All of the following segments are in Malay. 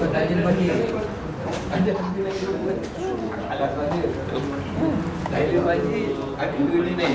tanya bagi ada lagi buat alat bagi lain bagi ada ni ni.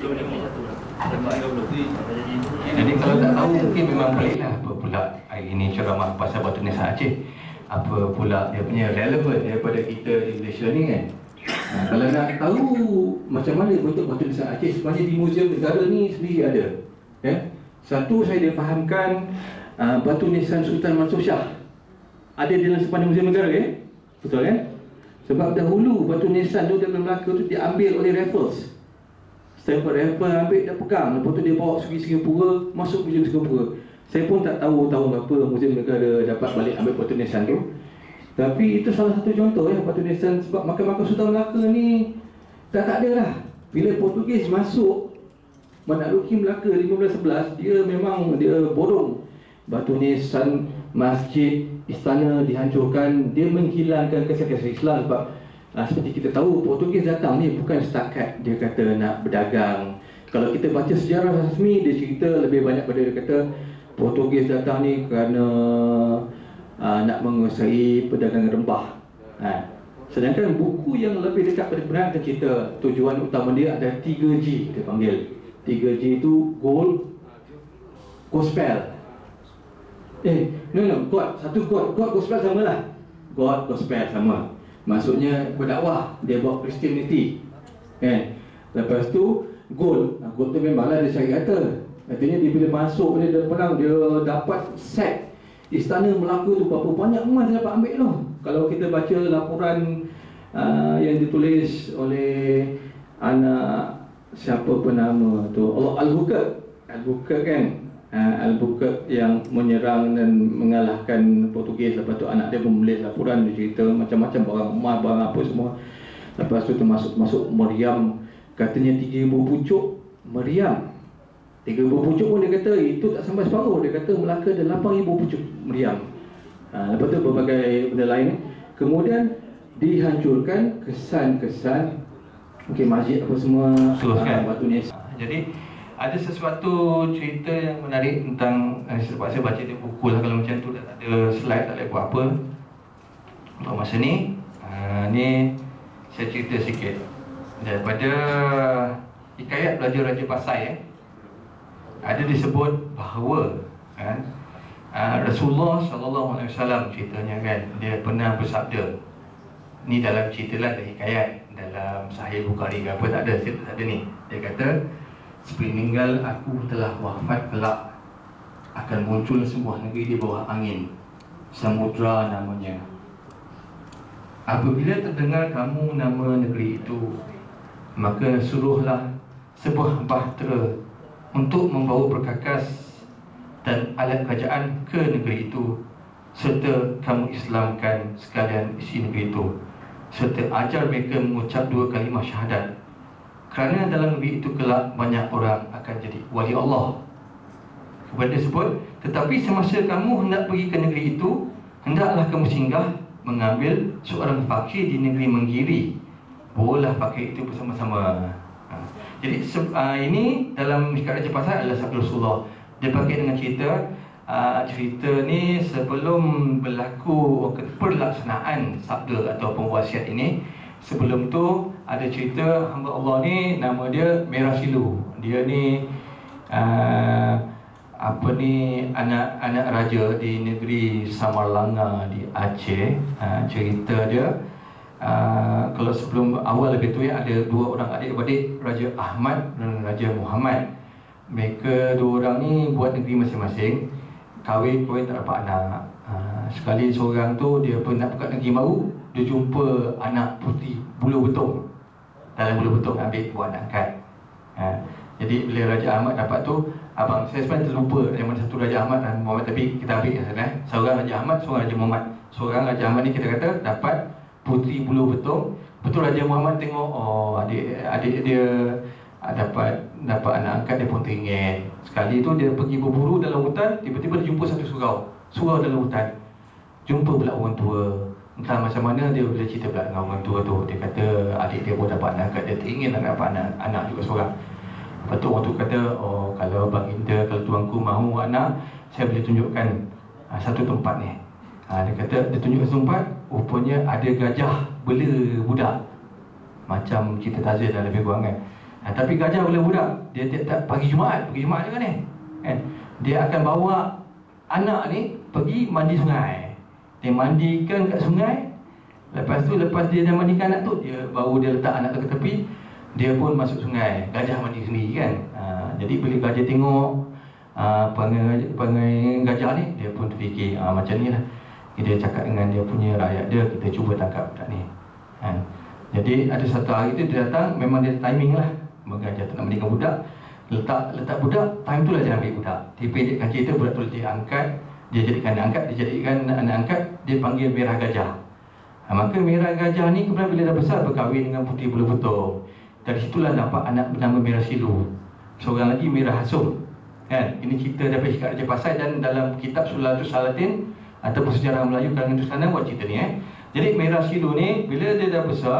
Jadi kalau tak tahu mungkin memang bolehlah apa pula hari ini ceramah pasal batu nisan Aceh, apa pula dia punya relevan daripada kita di Malaysia ni kan. Kalau nak tahu macam mana bentuk batu nisan Aceh, sebenarnya di Muzium Negara ni sendiri ada. Ya. Satu, saya difahamkan batu nisan Sultan Mansur Shah ada di dalam sepanjang Muzium Negara, ya? Betul kan? Sebab dahulu batu nisan tu dalam Melaka tu diambil oleh Raffles. Stanford Raffles ambil, dia pegang, lepas tu dia bawa pergi Singapura, masuk Muzium Singapura. Saya pun tak tahu tahun berapa Muzium Negara dapat balik ambil batu nisan tu. Tapi itu salah satu contoh ya, batu nisan. Sebab Mahkamah Sultan Melaka ni tak ada lah. Bila Portugis masuk menakluki Melaka 1511, dia memang dia borong batu nisan, masjid, istana dihancurkan. Dia menghilangkan kesan-kesan Islam. Sebab seperti kita tahu, Portugis datang ni bukan setakat dia kata nak berdagang. Kalau kita baca sejarah rasmi, dia cerita lebih banyak pada dia kata Portugis datang ni kerana nak menguasai perdagangan rempah. Sedangkan buku yang lebih dekat pada kebenaran akan cerita tujuan utama dia ada 3G, dia panggil 3G itu gold, gospel. God, satu God, gospel sama lah. God, gospel sama. Maksudnya berdakwah, dia buat Christianity kan. Lepas tu gold, gold tu memanglah dia cari harta. Artinya dia bila masuk dia perang, dia dapat set istana Melaka tu berapa banyak emas dia dapat ambil tu. Kalau kita baca laporan yang ditulis oleh anak siapa penama tu, Albuquerque kan, Albuquerque yang menyerang dan mengalahkan Portugis. Lepas tu anak dia pun menulis laporan, dia cerita macam-macam barang emas, barang apa semua. Lepas tu termasuk Meriam, katanya 3,000 pucuk Meriam. 3,000 pucuk pun dia kata itu tak sampai separuh. Dia kata Melaka ada 8,000 pucuk Meriam. Lepas tu berbagai benda lain. Kemudian dihancurkan kesan-kesan masjid apa semua, batu nisan. Jadi ada sesuatu cerita yang menarik tentang sebab saya baca di buku lah. Kalau macam tu tak ada slide, tak boleh buat apa untuk masa ni. Ni saya cerita sikit daripada hikayat Belajar Raja Pasai. Ada disebut bahawa Rasulullah SAW ceritanya kan, dia pernah bersabda. Ni dalam cerita lah, dari hikayat dalam Sahih Bukhari ke apa, tak ada ni. Dia kata, sepeninggal aku telah wafat kelak akan muncul sebuah negeri di bawah angin, Samudra namanya. Apabila terdengar kamu nama negeri itu, maka suruhlah sebuah bahtera untuk membawa perkakas dan alat kerajaan ke negeri itu, serta kamu Islamkan sekalian isi negeri itu, serta ajar mereka mengucap 2 kalimah syahadat. Kerana dalam negeri itu kelak banyak orang akan jadi wali Allah. Kepada disebut, tetapi semasa kamu hendak pergi ke negeri itu, hendaklah kamu singgah mengambil seorang fakir di negeri Menggiri. Bolehlah fakir itu bersama-sama. Jadi ini dalam hikayat Raja Pasai adalah sabda Rasulullah. Dia pakai dengan cerita ni sebelum berlaku pelaksanaan sabda atau wasiat ini. Sebelum tu ada cerita hamba Allah ni, nama dia Merah Silu. Dia ni anak raja di negeri Samarlanga di Aceh. Cerita dia kalau sebelum awal lebih tu ya, ada 2 orang adik-beradik, Raja Ahmad dan Raja Muhammad. Mereka 2 orang ni buat negeri masing-masing, kahwin tak dapat anak. Sekali seorang tu dia pun nak buka negeri baru, dia jumpa anak putih bulu betung. Dalam bulu betung ambil buat anak angkat. Jadi bila Raja Ahmad dapat tu, abang saya sebenarnya terlupa yang mana satu Raja Ahmad dan Muhammad, tapi kita ambil seorang Raja Ahmad, seorang Raja Muhammad. Seorang Raja Ahmad ni kita kata dapat putri bulu betung. Betul Raja Muhammad tengok, adik dia dapat anak angkat, dia pun teringin. Sekali tu dia pergi berburu dalam hutan, tiba-tiba dia jumpa satu surau dalam hutan. Jumpa pula orang tua. Entah macam mana dia boleh cerita pula dengan orang tua tu. Dia kata adik dia pun dapat anak angkat, dia teringin nak dapat anak juga seorang. Lepas tu orang tu kata, kalau baginda, kalau tuanku mahu anak, saya boleh tunjukkan satu tempat ni. Dia kata, dia tunjuk tempat, rupanya ada gajah bela budak. Macam cerita Tazir dah lebih kurang kan. Tapi gajah bela budak, dia tiap-tiap pagi Jumaat juga ni kan, dia akan bawa anak ni pergi mandi sungai. Dia mandikan kat sungai. Lepas dia dah mandikan anak tu, baru dia letak anak tu ke tepi. Dia pun masuk sungai. Gajah mandi sendiri kan. Jadi bila gajah tengok perangai gajah ni, dia pun terfikir macam ni lah. Dia cakap dengan dia punya rakyat dia, kita cuba tangkap budak ni. Jadi ada satu hari tu dia datang, memang dia timing lah. Gajah tu nak mandikan budak, letak budak, time tu lah dia ambil budak. Dia pendekkan cerita, budak tu dia angkat, dia jadikan anak angkat, dia panggil merah gajah. Maka merah gajah ni kemudian bila dah besar berkahwin dengan putih bulu betul. Dari situlah dapat anak bernama Merah Silu. Seorang lagi Merah Hasum. Kan? Ini cerita daripada Hikmat Raja Pasai dan dalam kitab Sulatus Salatin ataupun sejarah Melayu kalangan Tusanan buat cerita ni. Jadi Merah Silu ni bila dia dah besar,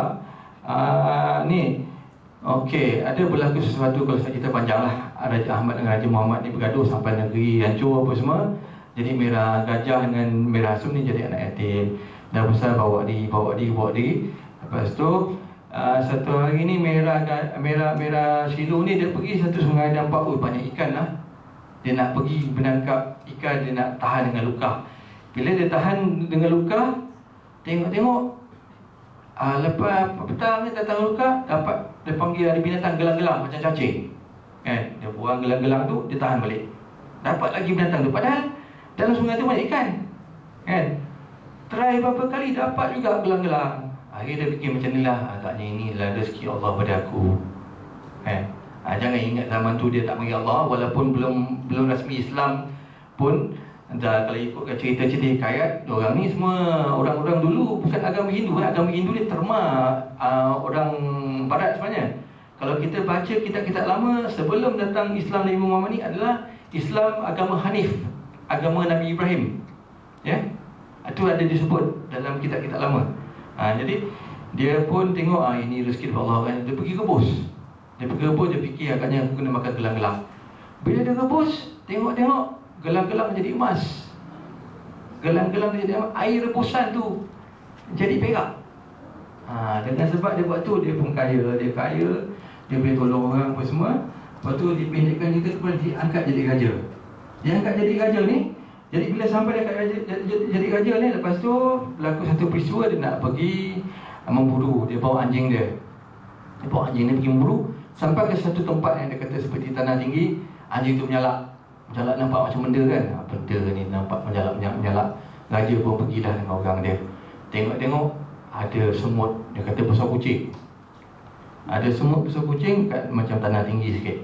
ni okey, ada berlaku sesuatu, kalau saya cerita panjang lah. Raja Ahmad dengan Raja Muhammad ni bergaduh sampai negeri hancur apa semua. Jadi Merah Gajah dengan Merah Hasum ni jadi anak yatim. Dah besar bawa diri. Lepas tu satu hari ni Merah Silu ni dia pergi satu sungai, nampak banyak ikan lah. Dia nak pergi menangkap ikan, dia nak tahan dengan luka. Bila dia tahan dengan luka, tengok lepas petang ni datang luka, dapat dia panggil ada binatang gelang-gelang macam cacing kan. Dia buang gelang-gelang tu, dia tahan balik, dapat lagi binatang tu. Padahal dalam sungai tu banyak ikan kan. Try beberapa kali dapat juga gelang-gelang. Akhirnya dia fikir macam ni lah, agaknya inilah rezeki Allah pada aku kan. Jangan ingat zaman tu dia tak panggil Allah, walaupun belum rasmi Islam pun. Kalau ikutkan cerita-cerita hikayat, orang ni semua orang-orang dulu bukan agama Hindu. Agama Hindu ni termak orang Barat sebenarnya. Kalau kita baca kitab-kitab lama sebelum datang Islam Nabi Muhammad ni adalah Islam agama Hanif, agama Nabi Ibrahim. Ya, itu ada disebut dalam kitab-kitab lama. Jadi dia pun tengok ini rezeki Allah kan. Dia pergi rebus. Dia fikir agaknya aku kena makan gelang-gelang. Bila dia rebus, tengok gelang-gelang jadi emas. Gelang-gelang jadi emas. Air rebusan tu jadi perak. Dengan sebab dia buat tu, dia pun kaya. Dia boleh tolong orang apa semua. Lepas tu dipendekkan juga, kemudian diangkat jadi raja. Dia angkat jadi raja ni. Jadi bila sampai dekat jadi raja ni, lepas tu berlaku satu peristiwa, dia nak pergi memburu. Dia bawa anjing dia. Pergi memburu. Sampai ke satu tempat yang dia kata seperti tanah tinggi. Anjing tu menyalak nampak macam benda kan. Benda ni nampak menyalak. Raja pun pergilah dengan orang dia. Tengok ada semut. Dia kata besar kucing. Ada semut besar kucing kat macam tanah tinggi sikit.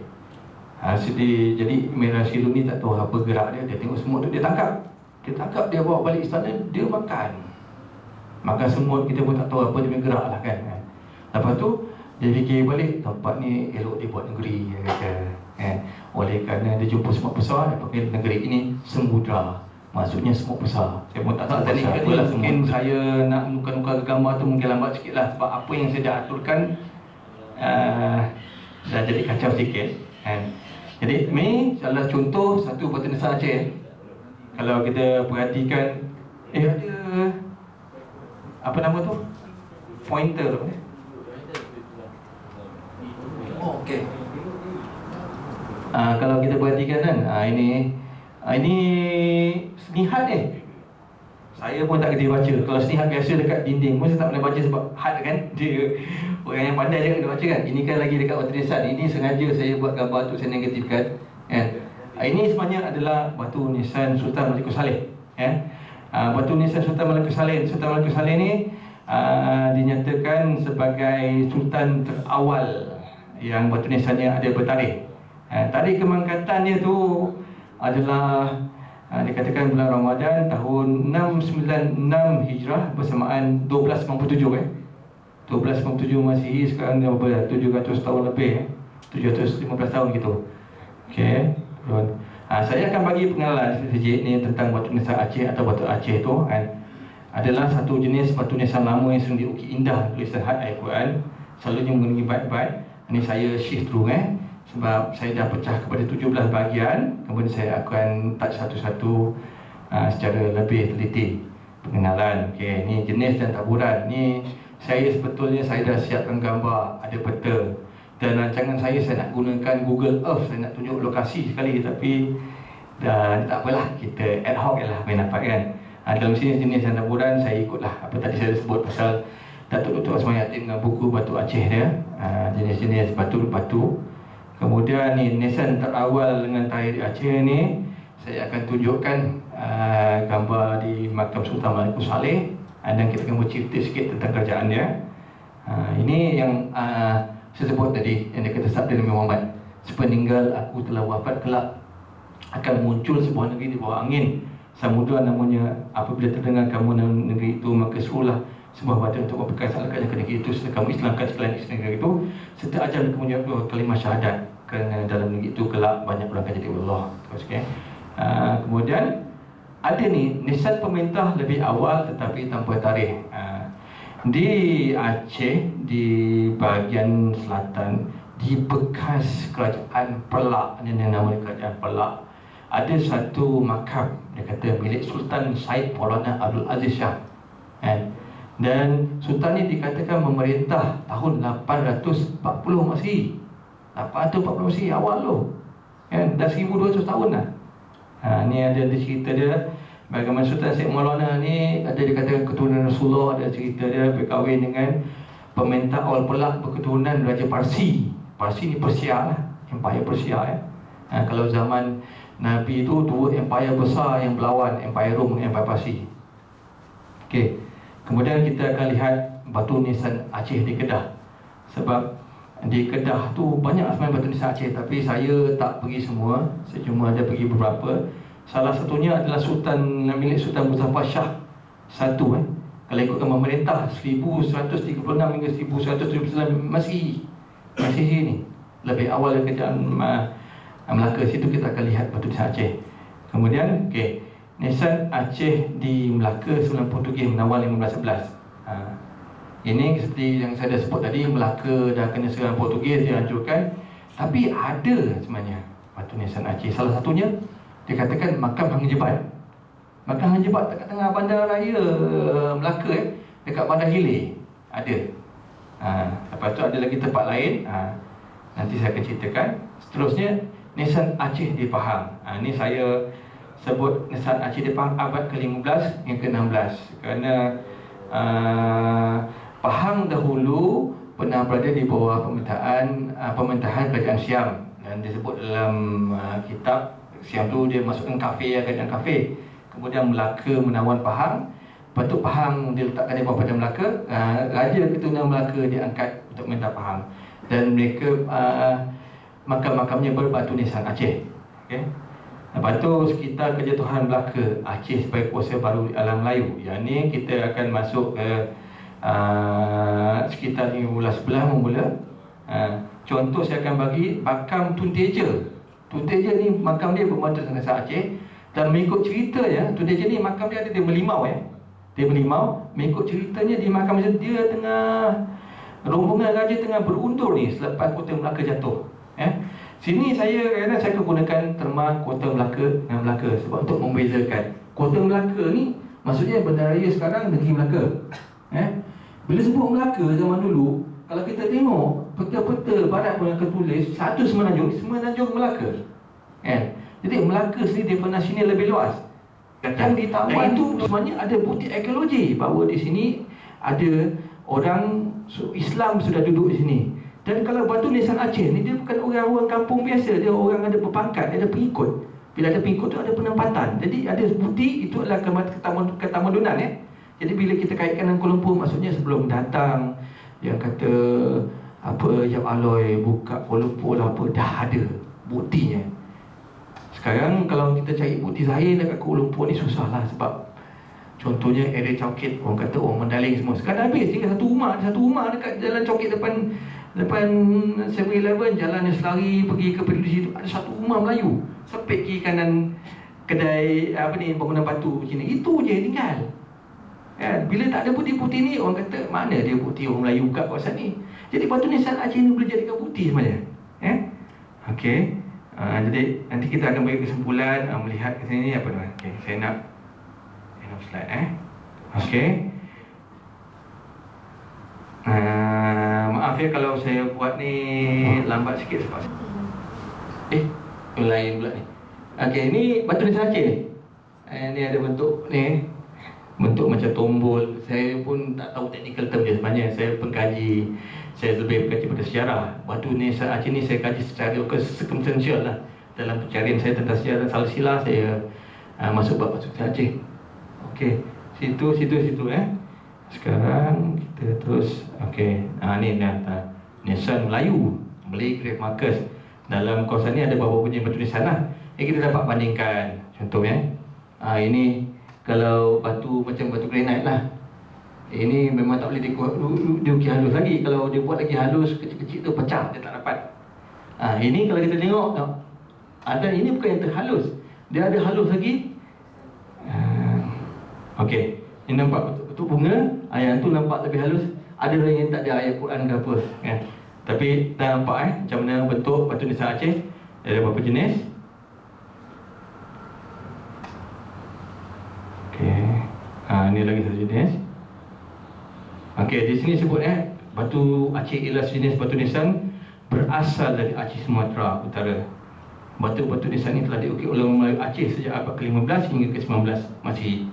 Jadi Merah Silu ni tak tahu apa gerak dia. Dia tengok semut tu, dia tangkap. Dia bawa balik istana, dia makan semut. Kita pun tak tahu apa dia punya gerak lah kan. Lepas tu dia fikir balik, tempat ni elok dia buat negeri, dia kata oleh kerana dia jumpa semut besar, dia panggil negeri ini Semudra. Maksudnya semut besar. Saya pun tak tahu teknik lah. Mungkin saya nak nukar-nukar gambar tu mungkin lambat sikit lah. Sebab apa yang saya dah aturkan dah jadi kacau sikit Jadi ni salah contoh satu batu nisan Aceh. Kalau kita perhatikan, ada apa nama tu? Pointer apa ni? Okey. Kalau kita perhatikan kan, ini senihat ni. Saya pun tak kerti baca. Kalau senihat biasa dekat dinding pun saya tak boleh baca sebab had kan. Dia orang yang pandai dia kena baca kan. Ini kan lagi dekat batu nisan. Ini sengaja saya buat gambar tu, saya negatifkan kan. Ini sebenarnya adalah batu nisan Sultan Malikus Saleh batu nisan Sultan Malikus Saleh. Sultan Malikus Saleh ni dinyatakan sebagai sultan terawal yang batu nisannya ada bertarikh. Tarikh kemangkatannya tu adalah dikatakan bulan Ramadan tahun 696 Hijrah bersamaan 1297 1297 Masihi. Sekarang dah berapa? 700 tahun lebih 715 tahun gitu. Okey. Saya akan bagi pengenalan sedikit ni tentang batu nisan Aceh atau batu Aceh tu adalah satu jenis batu nisan lama yang sering diukir indah tulisan had Al-Quran, selalunya menggunakan bait-bait. Ini saya shift through sebab saya dah pecah kepada 17 bahagian. Kemudian saya akan touch satu-satu secara lebih teliti. pengenalan. Okey, ni jenis dan taburan. Ni saya sebetulnya saya dah siapkan gambar, ada peta. Dan rancangan saya nak gunakan Google Earth, saya nak tunjuk lokasi sekali, tapi dan tak apalah, kita ad hoc je lah main dapat kan. Dalam sini jenis dan taburan saya ikutlah apa tadi saya sebut pasal Datuk Dr. Osman Yattin dengan buku Batu Aceh dia, jenis-jenis batu-batu. Kemudian ni nisan terawal dengan tarikh Aceh ni, saya akan tunjukkan gambar di Makam Sultan Malikus Saleh, dan kita akan bercerita sikit tentang kerajaan dia. Ini yang saya sebut tadi, yang dia kata sabda Nabi Muhammad, sepeninggal aku telah wafat, kelak akan muncul sebuah negeri di bawah angin samudra, namanya apabila terdengar kamu negeri itu, maka suruhlah sebuah batu untuk memperkasakan negeri itu, serta kamu islamkan sekalian isteri negeri itu, serta ajar kemudian kalimah syahadat, kerana dalam negeri itu kelak banyak orang akan jadi Allah. Terus, okay. Kemudian ada ni nisan pemerintah lebih awal tetapi tanpa tarikh. Di Aceh, di bahagian selatan, di bekas kerajaan Pelak, yang nama kerajaan Pelak, ada satu makam, dia kata milik Sultan Said Maulana Abdul Aziz Shah. Dan Sultan ni dikatakan memerintah tahun 840 Masihi. 840 Masihi awal tu, dah 1200 tahun dah. Ni ada cerita dia bagaimana Sultan Said Maulana ni ada dikatakan keturunan Rasulullah. Ada cerita dia berkahwin dengan pemerintah awal Pelak berketurunan Raja Parsi. Parsi ni Persia lah, Empire Persia ya. Kalau zaman Nabi itu dua empire besar yang berlawan, Empire Rom dengan Empire Parsi. Okey. Kemudian kita akan lihat batu nisan Aceh di Kedah. Sebab di Kedah tu banyak sebenarnya batu nisan Aceh, tapi saya tak pergi semua, saya cuma ada pergi beberapa. Salah satunya adalah Sultan milik Sultan Muzaffar Shah satu kalau ikutkan memerintah 1136 hingga 1179 masih ni lebih awal kerajaan Melaka. Situ kita akan lihat batu nisan Aceh. Kemudian okey, nisan Aceh di Melaka sebelum Portugis menawal 1511. Ini seperti yang saya dah sebut tadi, Melaka dah kena serangan Portugis, dihancurkan. Tapi ada sebenarnya batu nisan Aceh. Salah satunya dikatakan makam Hang Jebat. Makam Hang Jebat dekat tengah bandar raya Melaka, dekat Bandar Hilir ada. Lepas tu ada lagi tempat lain, nanti saya akan ceritakan. Seterusnya nisan Aceh di Pahang. Ini saya sebut nisan Aceh di Pahang abad ke-15 hingga ke-16 kerana Pahang dahulu pernah berada di bawah pemerintahan kerajaan Siam, dan disebut dalam kitab Siam tu dia masukkan kafe, kerajaan kafe. Kemudian Melaka menawan Pahang. Lepas tu Pahang diletakkan di bawah Kerajaan Melaka. Raja keturunan Melaka diangkat untuk memerintah Pahang, dan mereka makam-makamnya berbatu nisan Aceh. Okay. Lepas tu sekitar kejatuhan Melaka, Aceh sebagai kuasa baru di alam Melayu. Yang ni kita akan masuk ke sekitar 1511 memula. Contoh saya akan bagi makam Tun Teja. Tun Teja ni makam dia berbatu nisan Aceh. Dan mengikut ceritanya, Tun Teja ni makam dia ada di Melimau Dia Melimau. Mengikut ceritanya di makam dia tengah rombongan raja tengah berundur ni selepas kota Melaka jatuh. Sini kerana saya gunakan terma kota Melaka dengan Melaka sebab untuk membezakan. Kota Melaka ni maksudnya bandaraya sekarang negeri Melaka. Bila sebut Melaka zaman dulu, kalau kita tengok peta-peta barat pun akan tulis satu Semenanjung Melaka. Jadi Melaka sendiri definisinya lebih luas. Yang di Tawan itu sebenarnya ada bukti arkeologi bahawa di sini ada orang Islam sudah duduk di sini. Dan kalau batu nisan Aceh ni dia bukan orang-orang kampung biasa, dia orang ada berpangkat, ada pengikut. Bila ada pengikut tu ada penempatan. Jadi ada bukti itu adalah ketamadunan Jadi bila kita kaitkan dengan Kuala Lumpur, maksudnya sebelum datang yang kata apa Yap Aloy buka Kuala Lumpur lah apa, dah ada buktinya. Sekarang kalau kita cari bukti zahir dekat Kuala Lumpur ni susahlah, sebab contohnya area Congkit, orang kata orang mendaling semua. Sekarang habis tinggal satu rumah dekat jalan Congkit depan 7-Eleven, jalan yang selari pergi ke Peduli, ada satu rumah Melayu sepit kiri kanan kedai bangunan batu macam ni. Itu je yang tinggal. Bila tak ada bukti-bukti ni, orang kata mana dia bukti orang Melayu kat kawasan ni. Jadi batu nisan Aceh ni boleh jadikan bukti sebenarnya. Okey. Jadi nanti kita akan bagi kesimpulan melihat ke sini apa. Okey, saya nak end of slide Okey. Maaf ya kalau saya buat ni lambat sikit sebab lain pula ni. Okey, ni batu nisan Aceh ni. Ni ada bentuk ni, bentuk macam tombol. Saya pun tak tahu technical term dia sebenarnya. Saya pengkaji, saya lebih pengkaji pada sejarah. Batu nisan Aceh ni saya kaji secara circumstantial lah. Dalam pencarian saya tentang sejarah Salsilah, saya masuk bab batu nisan Aceh. Okey, situ. Sekarang kita terus. Okey, ni nisan Melayu, Malay Grave Markers. Dalam kawasan ni ada beberapa jenis batu nisan lah. Kita dapat bandingkan. Contohnya ini kalau batu macam batu granite lah. Ini memang tak boleh diukir halus lagi. Kalau dia buat lagi halus, kecil-kecil tu pecah, dia tak dapat. Ini kalau kita tengok, ada ini bukan yang terhalus, dia ada halus lagi. Okey, ini nampak betul bunga, yang tu nampak lebih halus. Ada orang yang tak ada ayat Quran ke apa kan? Tapi dah nampak macam mana bentuk batu nisan Aceh. Ada beberapa jenis. Okey, ni lagi satu jenis. Okey, di sini sebut batu Aceh ialah jenis batu nisan berasal dari Aceh Sumatera Utara. Batu-batu nisan ini telah diukir oleh orang Melayu Aceh sejak abad ke-15 hingga ke-19 Masihi.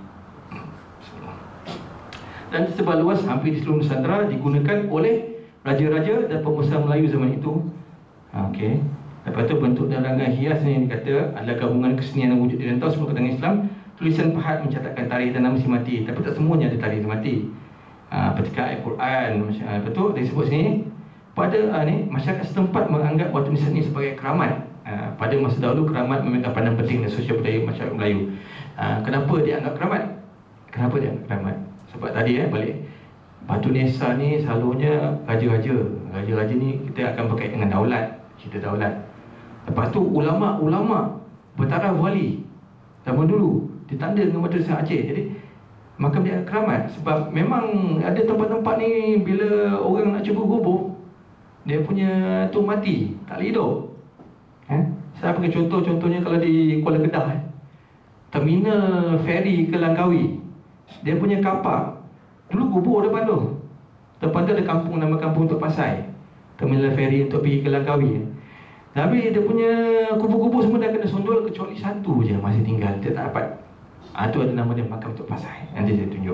Dan tersebar luas hampir di seluruh Nusantara, digunakan oleh raja-raja dan pengusaha Melayu zaman itu. Okey. Lepas tu bentuk dan rangkaian hias yang dikata adalah gabungan kesenian yang wujud di rantau semua kalangan Islam. Tulisan pahat mencatatkan tarikh dan nama si mati, tapi tak semuanya ada tarikh si mati. Petikan ayat Quran, betul disebut sini. Pada masyarakat setempat menganggap batu nisan ini sebagai keramat. Pada masa dahulu keramat memegang peranan penting dalam sosial budaya masyarakat Melayu. Kenapa dia anggap keramat? Kenapa dia anggap keramat? Sebab tadi balik batu nisan ni selalunya raja-raja ni kita akan berkait dengan daulat, cerita daulat. Lepas tu ulama' bertaraf wali zaman dulu ditanda dengan batu nisan Aceh. Jadi makam dia keramat. Sebab memang ada tempat-tempat ni bila orang nak cuba kubur, dia punya tu mati, tak boleh hidup. Saya bagi contohnya kalau di Kuala Kedah, terminal feri ke Langkawi, dia punya kapak dulu kubur depan tu. Depan tu ada kampung, nama kampung Tok Pasai, terminal feri untuk pergi ke Langkawi. Tapi dia punya kubur-kubur semua dah kena sondol, kecuali satu je masih tinggal, dia tak dapat. Tu ada nama dia makam Tok Pasai. Nanti saya tunjuk.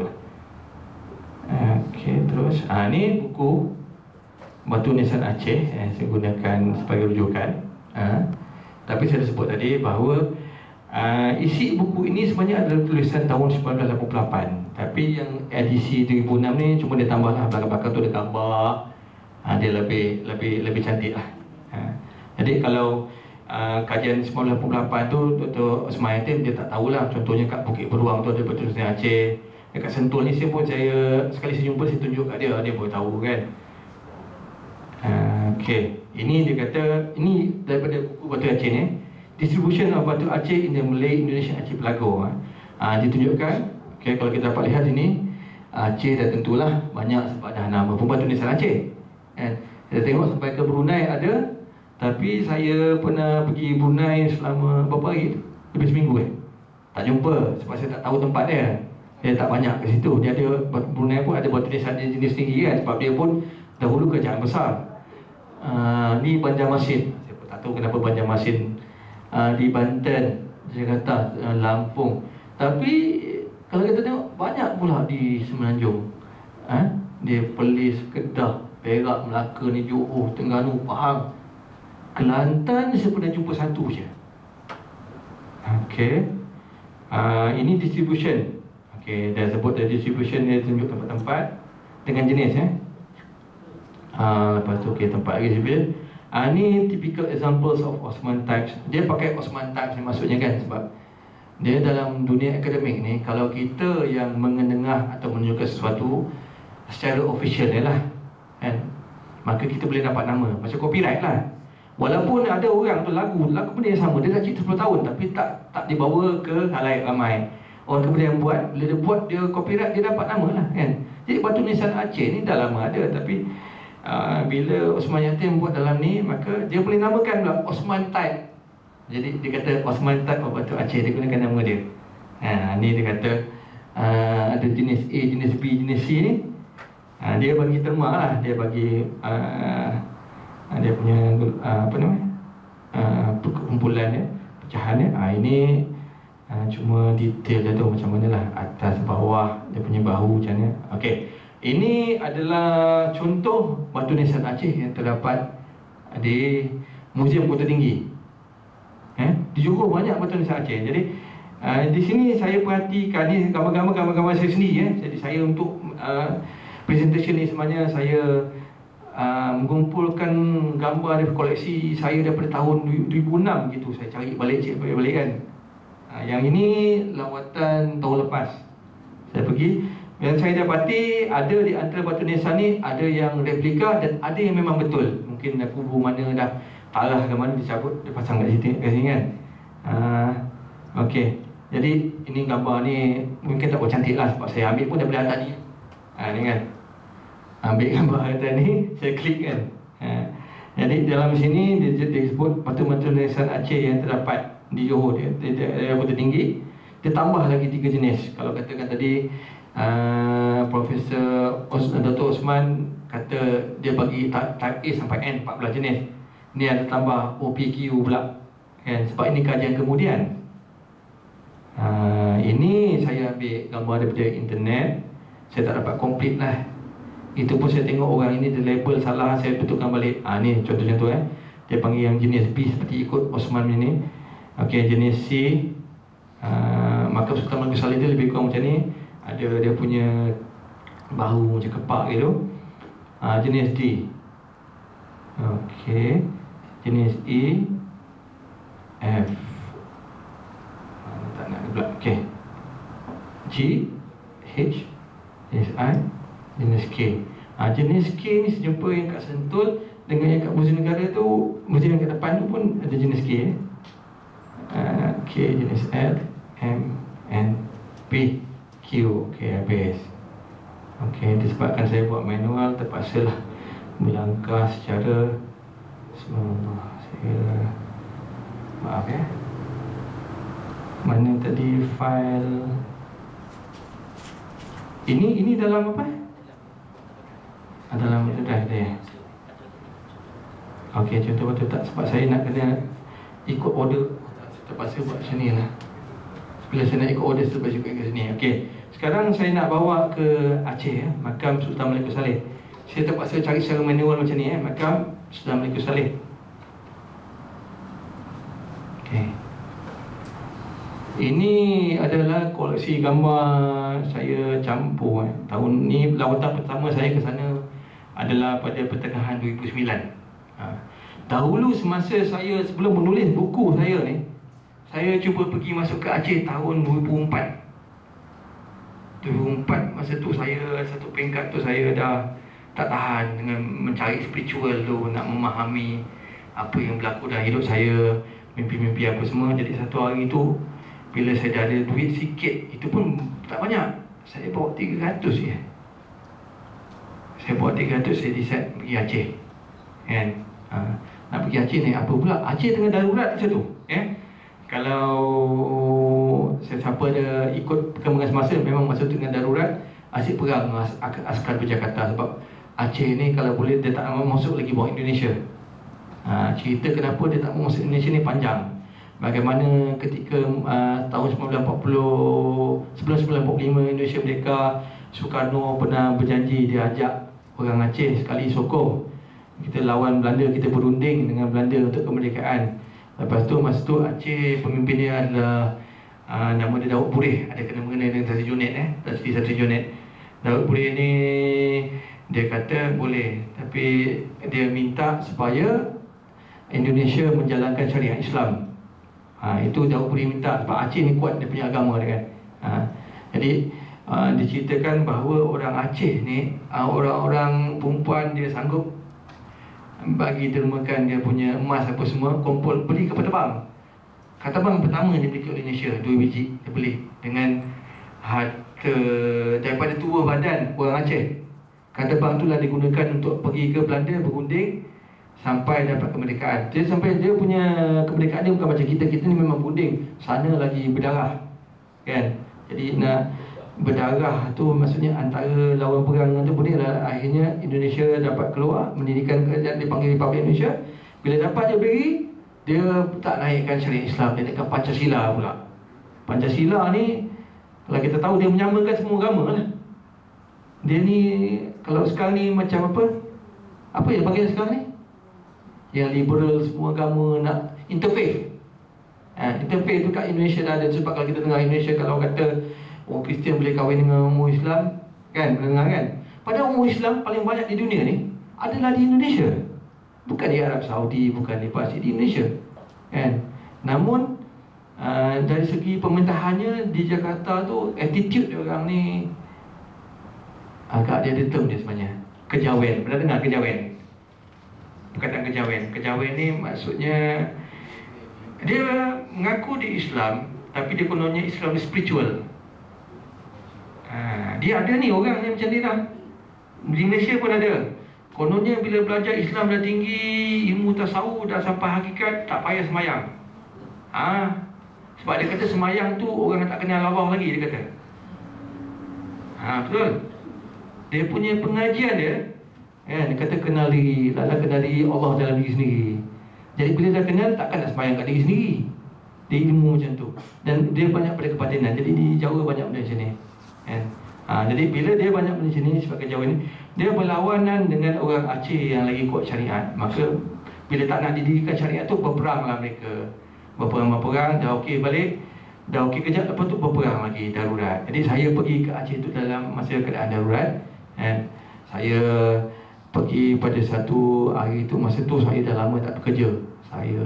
Okey, terus ni buku batu nisan Aceh yang saya gunakan sebagai rujukan. Tapi saya dah sebut tadi bahawa isi buku ini sebenarnya adalah tulisan tahun 1988. Tapi yang edisi 2006 ni cuma dia tambahlah belakang-belakang tu ada gambar. Dia lebih cantik lah. Jadi kalau kajian 1988 tu Dr. Osman Yatim dia tak tahulah. Contohnya kat Bukit Beruang tu ada batu nisan Aceh. Dekat Sentul ni pun saya sekali saya jumpa, saya tunjuk kat dia, dia boleh tahu kan. Okey, ini dia kata ini daripada buku batu Aceh ni, Distribution of Batu Aceh in the Malay Indonesian Aceh Pelagor. Ditunjukkan. Okey, kalau kita dapat lihat sini, Aceh dah tentulah banyak sebab dah nama pun batu nisan Aceh. Kita tengok sampai ke Brunei ada. Tapi saya pernah pergi Brunei selama berapa hari? Lebih seminggu tak jumpa sebab saya tak tahu tempat dia. Dia tak banyak ke situ. Dia ada, Brunei pun ada batu nisan jenis tinggi kan, sebab dia pun dahulu kerajaan besar. Ni Banjarmasin. Saya pun tak tahu kenapa Banjarmasin di Banten, Jakarta, Lampung. Tapi kalau kita tengok banyak pula di Semenanjung. Dia Perlis, Kedah, Perak, Melaka ni, Johor, Terengganu, Pahang, Kelantan saya pernah jumpa satu je. Okey. Ini distribution. Okey, dah sebut dah distribution, dia tunjuk tempat-tempat dengan jenis lepas tu tempat lagi sebut. Ni typical examples of Osman types. Dia pakai Osman types ni maksudnya kan, sebab dia dalam dunia akademik ni, kalau kita yang mengendengah atau menunjukkan sesuatu secara official ni lah kan, maka kita boleh dapat nama macam copyright lah. Walaupun ada orang tu lagu benda yang sama, dia dah cipta 10 tahun tapi tak dibawa ke halayak ramai. Orang kemudian buat, bila dia buat, dia copyright, dia dapat nama lah kan. Jadi batu nisan Aceh ni dah lama ada, tapi bila Osman Yatim buat dalam ni, maka dia boleh namakan pula Osman Type. Jadi dia kata Osman Type of batu Aceh, dia gunakan nama dia. Ni dia kata ada jenis A, jenis B, jenis C ni. Dia bagi terma lah, dia bagi dia punya apa nama, kumpulan dia, pecahan dia. Ini cuma detail dia tu macam mana lah, atas bawah dia punya bahu macam mana. Okey, ini adalah contoh batu nisan Aceh yang terdapat di Muzium Kota Tinggi. Di Johor banyak batu nisan Aceh. Jadi di sini saya perhatikan ni gambar-gambar saya sendiri. Jadi saya untuk presentation ni sebenarnya saya mengumpulkan gambar dari koleksi saya daripada tahun 2006 gitu. Saya cari balik kan. Yang ini lawatan tahun lepas saya pergi. Yang saya dapati ada di antara batu nisan ni ada yang replika dan ada yang memang betul. Mungkin dah kubur mana dah tarah ke mana dicabut, dia pasang kat sini kan. Okey. Jadi ini gambar ni mungkin tak cantik lah sebab saya ambil pun daripada tadi. Ni kan. Ambil gambar tadi, saya klik kan. Jadi dalam sini dia disebut batu-batu nisan Aceh yang terdapat di Johor, dia Kota Tinggi. Dia tambah lagi 3 jenis. Kalau katakan tadi Profesor Dr. Osman kata dia bagi type A sampai N 14 jenis. Ni ada tambah OPQ pula kan, sebab ini kajian kemudian. Ini saya ambil gambar daripada internet. Saya tak dapat complete lah. Itu pun saya tengok orang ini dia label salah, saya betulkan balik. Ni contoh-contoh dia panggil yang jenis B seperti ikut Osman ini. Okey, jenis C Makam Sultan Mangku Saleh dia lebih kurang macam ni. Ada dia punya bahu macam kepak gitu. Jenis D. Okey, jenis E, F. Tak nak pula. Okey, G, H, jenis I, jenis K. Jenis K ni sejumpa yang kat Sentul dengan yang kat Muzium Negara tu, muzium yang kat depan tu pun ada jenis K. K, jenis L, M, N, P, Q. Okey, habis. Okey, disebabkan saya buat manual, terpaksalah melangkah secara saya maaf ya. Mana tadi file ini dalam apa? Dalam drive dia. Okey, contoh betul tak, sebab saya nak kena ikut order, terpaksa buat macam ni lah. Bila saya nak ikut order, terpaksa ikut kat sini. Okey, sekarang saya nak bawa ke Aceh Makam Sultan Mangku Saleh. Saya terpaksa cari secara manual macam ni Makam Sultan Mangku Saleh. Okey, ini adalah koleksi gambar saya campur. Tahun ni lawatan pertama saya ke sana adalah pada pertengahan 2009. Dahulu semasa saya sebelum menulis buku saya ni, saya cuba pergi masuk ke Aceh tahun 2004. Masa tu saya satu peringkat tu saya dah tak tahan dengan mencari spiritual tu, nak memahami apa yang berlaku dalam hidup saya, mimpi-mimpi apa semua. Jadi satu hari tu bila saya dah ada duit sikit, itu pun tak banyak, saya bawa 300 je. Saya bawa 300, saya decide pergi Aceh kan. Nak pergi Aceh ni apa pula, Aceh tengah darurat macam tu Kalau siapa ada ikut perkembangan semasa, memang masa tu tengah darurat, asyik perang askar berjakarta. Sebab Aceh ni kalau boleh dia tak mahu masuk lagi bawah Indonesia. Cerita kenapa dia tak mahu masuk Indonesia ni panjang. Bagaimana ketika tahun 1945 Indonesia merdeka, Soekarno pernah berjanji dia ajak orang Aceh sekali sokong kita lawan Belanda, kita berunding dengan Belanda untuk kemerdekaan. Lepas tu masa tu Aceh pemimpin dia adalah nama dia Daud Burih, ada kena-mengena dengan Sri Junet Sri Junet. Daud Burih ni dia kata boleh, tapi dia minta supaya Indonesia menjalankan syariat Islam. Itu Daud Burih minta sebab Aceh ni kuat dia punya agama dia kan. Jadi diceritakan bahawa orang Aceh ni, orang-orang perempuan dia sanggup bagi dermakan dia punya emas apa semua, kumpul beli kapal terbang. Kapal terbang pertama dia beli ke Indonesia, 2 biji dia beli dengan harta daripada tua badan orang Aceh. Kapal terbang itulah digunakan untuk pergi ke Belanda berunding sampai dapat kemerdekaan. Jadi sampai dia punya kemerdekaan dia bukan macam kita ni memang berunding, sana lagi berdarah kan. Jadi nak berdarah tu, maksudnya antara lawan perang tu boleh lah. Akhirnya Indonesia dapat keluar, mendirikan kerajaan dipanggil Republik Indonesia. Bila dapat dia berdiri, dia tak naikkan syariat Islam, dia naikkan Pancasila pula. Pancasila ni kalau kita tahu dia menyamakan semua agama lah. Dia ni kalau sekarang ni macam apa yang panggil sekarang ni, yang liberal semua agama nak interfaith. Interfaith tu kat Indonesia dah ada. Sebab kalau kita dengar Indonesia, kalau kata orang Kristian boleh kahwin dengan orang Islam, kan, dengar kan. Padahal orang Islam paling banyak di dunia ni adalah di Indonesia, bukan di Arab Saudi, bukan di Pasir, di Indonesia, kan. Namun dari segi pemerintahannya di Jakarta tu, attitude dia orang ni agak dia ada term dia sebenarnya, kejawen. Pernah dengar kejawen? Perkataan kejawen. Kejawen ni maksudnya dia mengaku dia Islam, tapi dia kononnya Islam spiritual. Dia ada ni orang yang macam ni dah. Di Malaysia pun ada. Kononnya bila belajar Islam dah tinggi, ilmu tasawuf dah sampai hakikat, tak payah semayang. Sebab dia kata semayang tu orang tak kenal Allah lagi, dia kata. Betul. Dia punya pengajian dia, dia kata kenal diri, lala kenal diri Allah dalam diri sendiri. Jadi bila dah kenal, takkan nak semayang kat diri sendiri. Dia ilmu macam tu. Dan dia banyak pada kebatinan. Jadi di Jawa banyak benda macam ni, kan? Jadi bila dia banyak benda macam ni, sebab Jawa ni, dia berlawanan dengan orang Aceh yang lagi kuat syariat. Maka bila tak nak didirikan syariat tu, berperanglah mereka. Berperang, dah okey balik, dah okey kejap, lepas tu berperang lagi, darurat. Jadi saya pergi ke Aceh tu dalam masa keadaan darurat, kan? Saya pergi pada satu hari tu, masa tu saya dah lama tak bekerja. Saya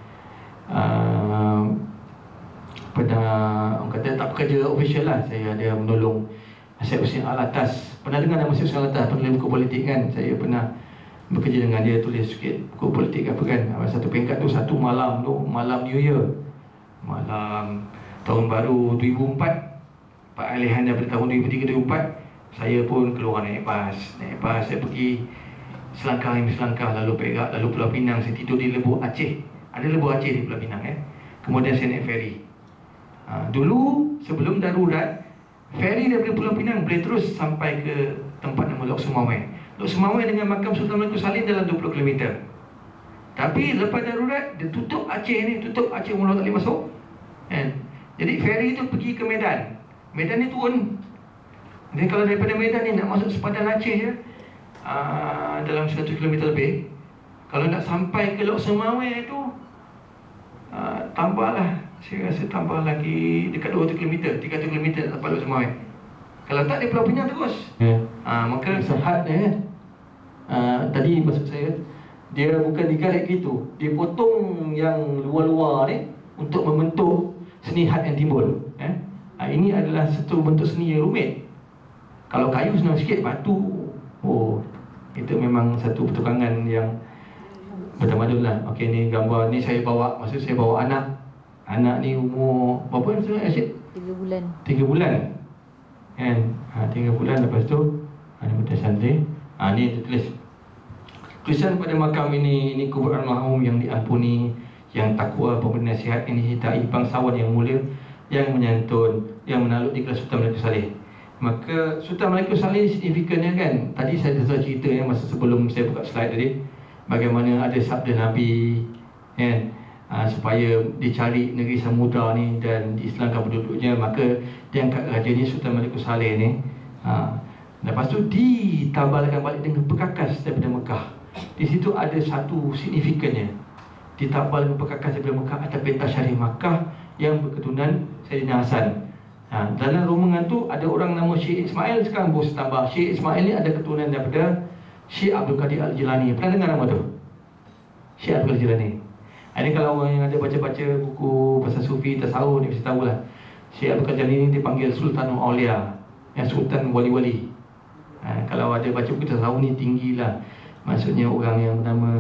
pernah, orang kata tak bekerja official lah. Saya ada menolong Syed Hussein Alatas. Pernah dengar nama Syed Hussein Alatas, penulis buku politik kan? Saya pernah bekerja dengan dia, tulis sikit buku politik apa kan. Satu peringkat tu, satu malam tu, malam New Year, malam tahun baru 2004, peralihan daripada tahun 2003-2004, saya pun keluar naik bas. Saya pergi selangkah demi selangkah, lalu Perak, lalu Pulau Pinang. Saya tidur di Lebuh Aceh. Ada Lebuh Aceh di Pulau Pinang, Kemudian saya naik feri. Dulu sebelum darurat, feri daripada Pulau Pinang boleh terus sampai ke tempat nama Lok Sumawai. Lok Sumawai dengan makam Sultan Melaka Salin dalam 20 km. Tapi lepas darurat, dia tutup Aceh ni, tutup Aceh, mula tak boleh masuk, kan? Jadi feri tu pergi ke Medan. Medan ni turun. Dan kalau daripada Medan ni nak masuk sepadan Aceh je, dalam 100 km lebih. Kalau nak sampai ke Lok Sumawai tu, tambahlah, saya rasa tambah lagi dekat 200 km, 300 km sampai Lok Sumawai. Kalau tak, dia Pulau Pinang terus. Maka sehat dia, tadi maksud saya, dia bukan digalik gitu, dia potong yang luar-luar ni untuk membentuk seni had yang timbul. Ini adalah satu bentuk seni yang rumit. Kalau kayu senang sikit, batu, itu memang satu pertukangan yang betul-betul lah. Okey, ni gambar ni saya bawa, maksud saya bawa anak. Anak ni umur berapa maksudnya, Asyik? 3 bulan. 3 bulan, kan? 3 bulan. Lepas tu ada betul santri. Ni tulis tulisan pada makam ini kubur almarhum yang diampuni, yang takwa, pemberi nasihat, ini hitai bangsawan yang mulia, yang menyantun, yang menakluk di kelas Sultan Melaka Saleh. Maka Sultan Melaka Saleh signifikannya kan, tadi saya dah cerita masa sebelum saya buka slide tadi, bagaimana ada sabda Nabi, kan, supaya dicari negeri Samudra ni dan diislamkan penduduknya. Maka dia angkat raja ni, Sultan Melaka Saleh ni. Lepas tu ditabalkan balik dengan perkakas daripada Mekah. Di situ ada satu signifikannya, ditabal dengan perkakas daripada Mekah atas perintah Syarif Makkah yang berketurunan Sayyidina Hasan. Dalam rombongan tu ada orang nama Syekh Ismail. Sekarang bos tambah, Syekh Ismail ni ada keturunan daripada Syekh Abdul Qadir Al-Jilani. Pernah dengar nama tu? Syekh Abdul Qadir Al-Jilani. Ini kalau orang yang ada baca-baca buku pasal Sufi, Tasawuf, ni mesti tahulah. Syekh Abdul Qadir Al-Jilani dipanggil Sultanul Aulia, yang Sultan Wali-Wali. Kalau ada baca buku Tasawuf ni, tinggilah. Maksudnya orang yang bernama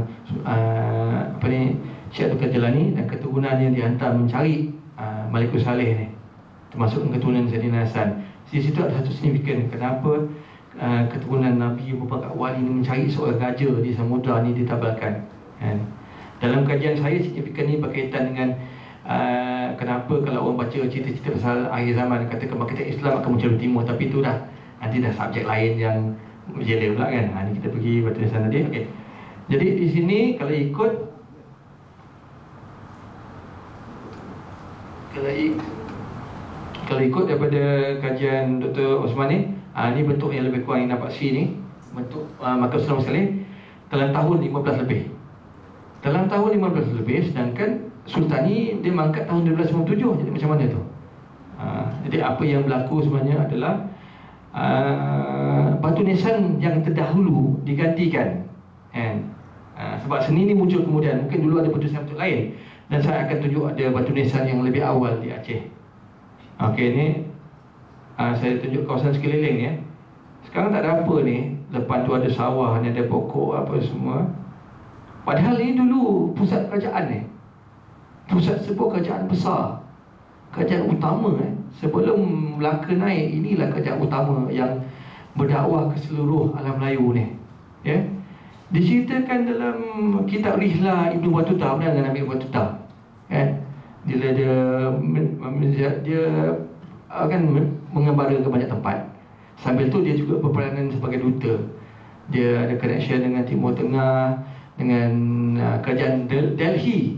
Syekh Abdul Qadir Al-Jilani, dan keturunannya dihantar mencari Melaka Saleh ni, termasuk keturunan Sayyidina Hasan. Di situ ada satu signifikan kenapa keturunan Nabi beberapa wali ini mencari seorang raja di Samudra ni ditabalkan. Dalam kajian saya, signifikan ini berkaitan dengan kenapa kalau orang baca cerita-cerita pasal akhir zaman kata kebangkitan Islam akan muncul di timur, tapi itu dah nanti dah subjek lain yang jela pula kan. Ni kita pergi batu nisan tadi. Okey. Jadi di sini kalau ikut daripada kajian Dr. Osman ni, ni bentuk yang lebih kurang yang nampak C ni, bentuk Makam Sultan Saleh dalam tahun 15 lebih. Dalam tahun 15 lebih, sedangkan Sultan ni dia mangkat tahun 1297. Jadi macam mana tu? Jadi apa yang berlaku sebenarnya adalah batu nisan yang terdahulu digantikan, sebab seni ni muncul kemudian. Mungkin dulu ada batu nisan bentuk lain, dan saya akan tunjuk ada batu nisan yang lebih awal di Aceh. Okey, ni saya tunjuk kawasan sekeliling ya. Sekarang tak ada apa ni. Depan tu ada sawah, ni ada pokok apa semua. Padahal ini dulu pusat kerajaan ni. Pusat sebuah kerajaan besar, kerajaan utama sebelum Melaka naik. Inilah kerajaan utama yang berdakwah ke seluruh alam Melayu ni. Ya. Diceritakan dalam kitab Rihlah Ibnu Battuta, benar dengan Ibnu Battuta. Dia akan mengembara ke banyak tempat. Sambil tu dia juga berperanan sebagai duta. Dia ada connection dengan Timur Tengah, dengan kerajaan Delhi.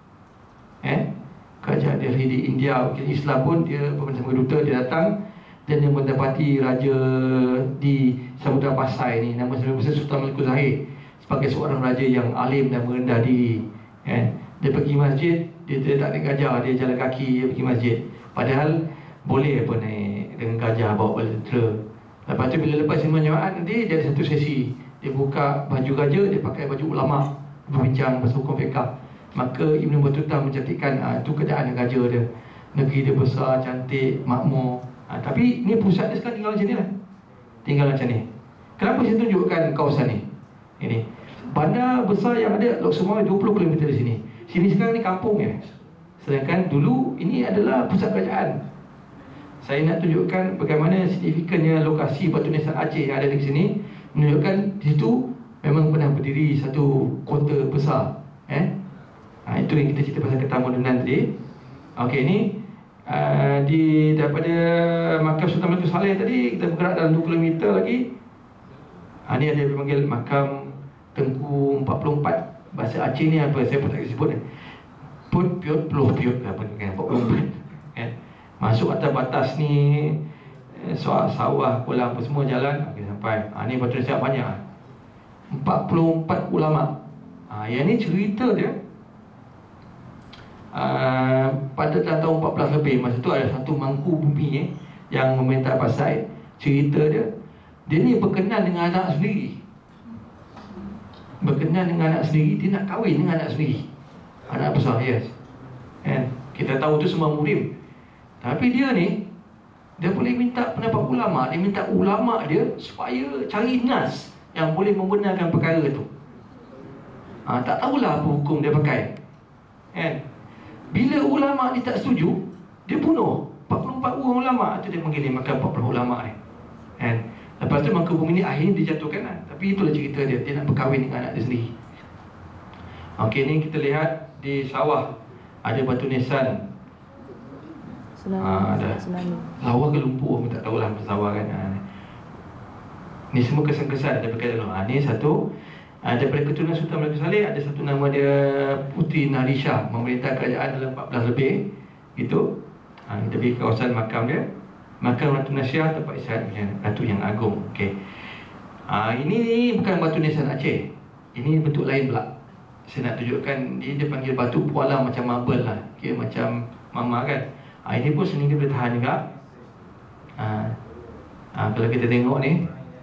Kerajaan Delhi di India, Islam pun dia berperanan sebagai duta. Dia datang dan dia mendapati raja di Samudra Pasai ni, nama Sultan Malikul Zahir, sebagai seorang raja yang alim dan merendah diri. Dia pergi masjid, dia tak naik gajah, dia jalan kaki, dia pergi masjid. Padahal boleh apa naik dengan gajah, bawa bala tentera. Lepas tu bila lepas semua jemaat nanti, dia ada satu sesi, dia buka baju raja, dia pakai baju ulama, berbincang pasal hukum fiqh. Maka Ibnu Battuta mencantikkan itu keadaan raja dia. Negeri dia besar, cantik, makmur. Tapi ni pusat dia sekarang tinggal macam ni lah. Tinggal macam ni. Kenapa saya tunjukkan kawasan ni? Ini bandar besar yang ada Lok Sumawai 20 km di sini. Sini sekarang ni kampung ya. Sedangkan dulu ini adalah pusat kerajaan. Saya nak tunjukkan bagaimana signifikannya lokasi batu nisan Aceh yang ada di sini. Menunjukkan di situ memang pernah berdiri satu kota besar. Itu yang kita cerita pasal ketamodenan tadi. Okey, ni daripada Makam Sultan Malikul Saleh tadi, kita bergerak dalam 2 km lagi. Ni ada yang dipanggil Makam Tengku 44. Bahasa Aceh ni apa, saya pun tak sebut ni. Put piot puluh piot apa ni kan, 44. Masuk atas batas ni, sawah, kolam apa semua jalan. Okey, sampai. Ni batu nisan banyak. 44 ulama. Yang ni cerita dia. Pada tahun 14 lebih, masa tu ada satu mangku bumi yang memerintah Pasai. Cerita dia ni berkenan dengan anak sendiri. Dia nak kahwin dengan anak sendiri. Anak besar, yes. Kita tahu tu semua murim. Tapi dia boleh minta pendapat ulama. Dia minta ulama dia supaya cari nas yang boleh membenarkan perkara tu. Tak tahulah apa hukum dia pakai. Bila ulama ni tak setuju, dia bunuh 44 orang ulama. Itu dia panggil dia makan 40 ulama ni. Lepas tu maka bumi ni akhirnya dijatuhkan. Tapi itulah cerita dia. Dia nak berkahwin dengan anak dia sendiri. Okey, ni kita lihat di sawah ada batu nisan. Ada sawah ke lumpur, aku tak tahulah sawah kan. Ni semua kesan-kesan daripada dulu. Ni satu daripada keturunan Sultan Malikul Saleh, ada satu nama dia Puteri Narisha, memerintah kerajaan dalam 14 lebih. Gitu. Kita pergi ke kawasan makam dia. Makam Ratu Nasyah, tempat istirahat Ratu yang Agung. Okey. Ini bukan batu nisan Aceh. Ini bentuk lain pula. Saya nak tunjukkan, dia panggil batu pualam macam marble lah. Kira macam mama kan. Ini pun seni dia boleh tahan juga. Kalau kita tengok ni,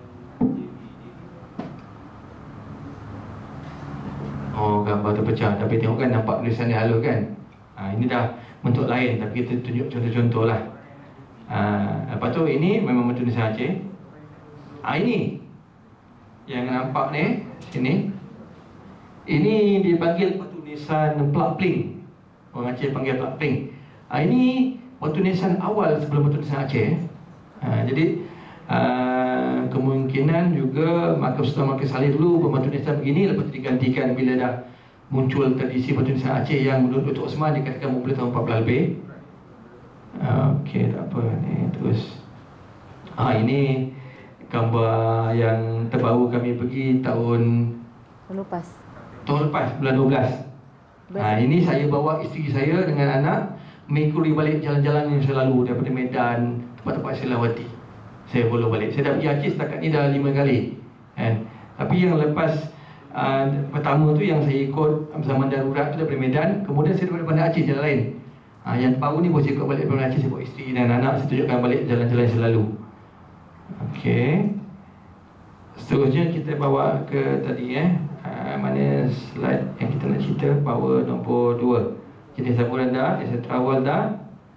gambar terpecah. Tapi tengok kan, nampak tulisan dia halus kan. Ini dah bentuk lain, tapi kita tunjuk contoh-contoh lah. Lepas tu ini memang batu nisan Aceh. Ini yang nampak ni, sini, ini dipanggil batu nisan Plak Pling. Orang Aceh panggil Plak Pling. Ini batu nisan awal sebelum batu nisan Aceh. Jadi kemungkinan juga Makam Sultan Malikul Saleh dulu berbatu nisan begini, lepas digantikan bila dah muncul tradisi Batu Nisan Aceh yang menurut Dr. Osman dikatakan bermula tahun 14 lebih. Okey, tak apa ni terus. Ini gambar yang terbaru kami pergi tahun lepas, bulan 12. Ini saya bawa isteri saya dengan anak mengikuti balik jalan-jalan yang saya lalu daripada Medan, tempat-tempat saya lawati. Saya follow balik. Saya dah pergi Aceh setakat ni dah 5 kali kan. Tapi yang lepas pertama tu yang saya ikut zaman darurat tu daripada Medan, kemudian saya daripada Bandar Aceh jalan lain. Yang baru ni saya ikut balik Bandar Aceh, saya bawa isteri dan anak, saya tunjukkan balik jalan-jalan yang saya lalu. Okey. Seterusnya kita bawa ke tadi mana slide yang kita nak cerita, power nombor 2. Jadi saburan dah, asset travel dah.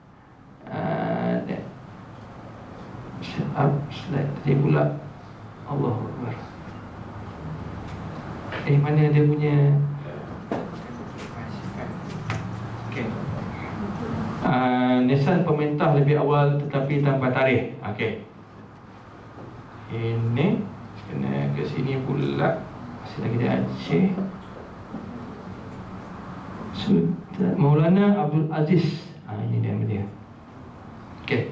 Set up slide tadi pula. Allahu Akbar. Mana dia punya okey. Nissan pemerintah lebih awal tetapi tanpa tarikh. Okey. Ini kena ke sini pula. Masih lagi di Aceh. Sudah Maulana Abdul Aziz. Ini dia. Okey.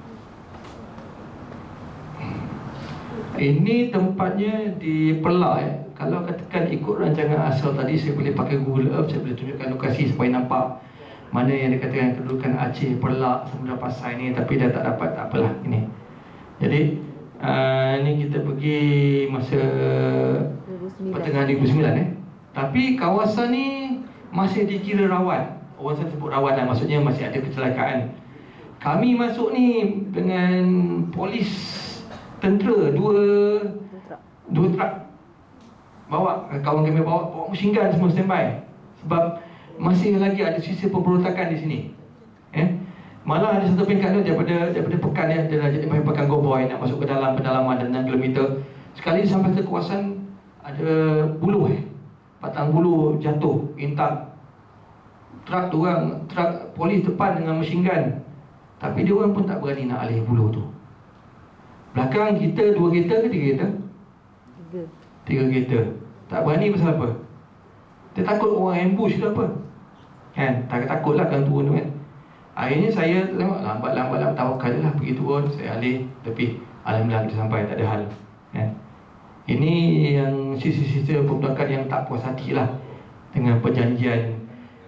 Ini tempatnya di Perak. Kalau katakan ikut rancangan asal tadi, saya boleh pakai Google Earth, saya boleh tunjukkan lokasi supaya nampak mana yang dikatakan kedudukan Aceh, Perak, Samudra Pasai ni. Tapi dah tak dapat, tak apalah ini. Jadi ini kita pergi masa 2009. Pertengahan 2009 Tapi kawasan ni masih dikira rawan. Orang saya sebut rawan lah, maksudnya masih ada kecelakaan. Kami masuk ni dengan polis tentera, dua truk bawa, kawan kami bawa machine gun semua standby. Sebab masih lagi ada sisa pemberontakan di sini. Malah ada satu pingkat tu daripada pekan dia dah jadi pekan Goboy, nak masuk ke dalam pendalaman dan 6 km. Sekali sampai ke kawasan ada buluh, batang buluh jatuh, intak. Truk tu orang, truk polis depan dengan machine gun. Tapi dia orang pun tak berani nak alih buluh tu. Belakang kita 2 kereta ke 3 kereta? 3 kereta. Tak berani pasal apa? Dia takut orang ambush ke apa? Kan? Takutlah kan turun tu kan. Akhirnya saya tengok lambat-lambat tawakal je lah, pergi turun, saya alih tepi. Alhamdulillah kita sampai, tak ada hal kan? Ini yang sisa-sisa pemberontakan yang tak puas hati lah dengan perjanjian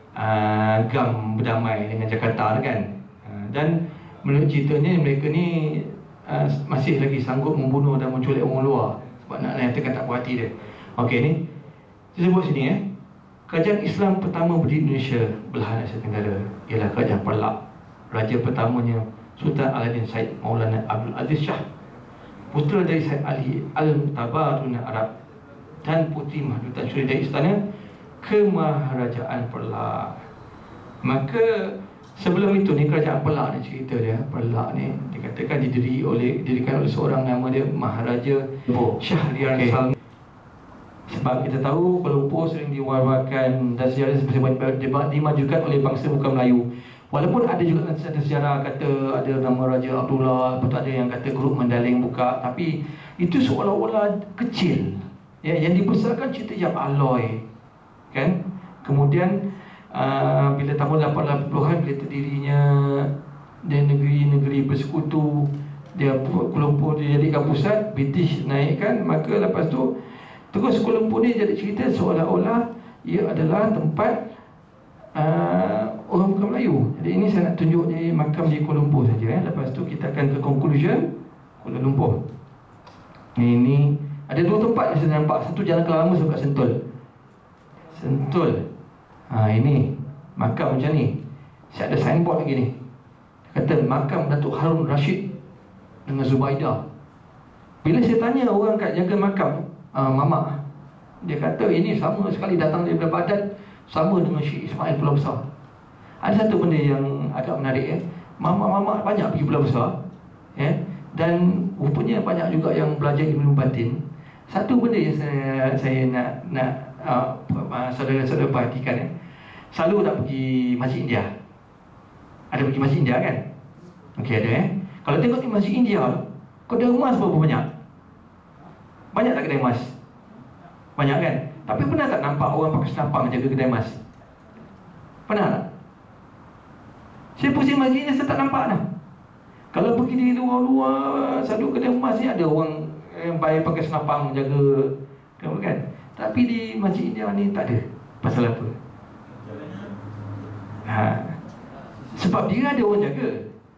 GAM berdamai dengan Jakarta kan. Dan menurut ceritanya mereka ni masih lagi sanggup membunuh dan menculik orang luar sebab nak nyatakan tak puas hati dia. Okey ni saya sebut sini kerajaan Islam pertama berdiri di Indonesia belahan Asia Tenggara ialah kerajaan Perak. Raja pertamanya Sultan Aladdin Said Maulana Abdul Aziz Shah, putera dari Said Ali Al-Tabarun Arab dan puteri Mahdutan Syuri dari istana Kemaharajaan Perak. Maka sebelum itu ni kerajaan Perak ni, cerita dia Perak ni dikatakan didirikan oleh seorang nama dia Maharaja Syahriar Salman. Sebab kita tahu Kuala Lumpur sering diwar-warkan dan sejarah dimajukan oleh bangsa bukan Melayu. Walaupun ada juga sejarah kata ada nama Raja Abdullah, lepas ada yang kata Grup Mandaling buka, tapi itu seolah-olah kecil. Yang dibesarkan cerita Yap Aloy kan. Kemudian bila tahun 80-an bila terdirinya dia negeri-negeri bersekutu, dia Kuala Lumpur dijadikan pusat, British naikkan, maka lepas tu terus Kuala Lumpur ni jadi cerita seolah-olah ia adalah tempat orang bukan Melayu. Jadi ini saya nak tunjuk di makam di Kuala Lumpur saja. Lepas tu kita akan ke conclusion Kuala Lumpur. Ini ada 2 tempat yang saya nampak. Satu Jalan Kelama, satu kat Sentul. Ini makam macam ni. Saya ada signboard lagi ni. Dia kata makam Datuk Harun Rashid dengan Zubaidah. Bila saya tanya orang kat jaga makam, Mamak, dia kata ini sama sekali datang daripada Baghdad, sama dengan Syekh Ismail Pulau Besar. Ada satu benda yang agak menarik Mamak banyak pergi Pulau Besar dan rupanya banyak juga yang belajar ilmu batin. Satu benda yang saya nak saudara-saudara perhatikan selalu tak pergi Masjid India. Ada pergi Masjid India kan? Okey ada Kalau tengok di Masjid India, kedai emas berapa banyak? Banyak tak kedai emas? Banyak kan? Tapi pernah tak nampak orang pakai senampang jaga kedai emas? Pernah tak? Saya pusing masjid ni, saya tak nampak dah. Kalau pergi di luar-luar satu kedai emas ni, ada orang yang baik pakai senampang jaga, kan? Tapi di masjid India ni tak ada. Pasal apa? Sebab dia ada orang jaga.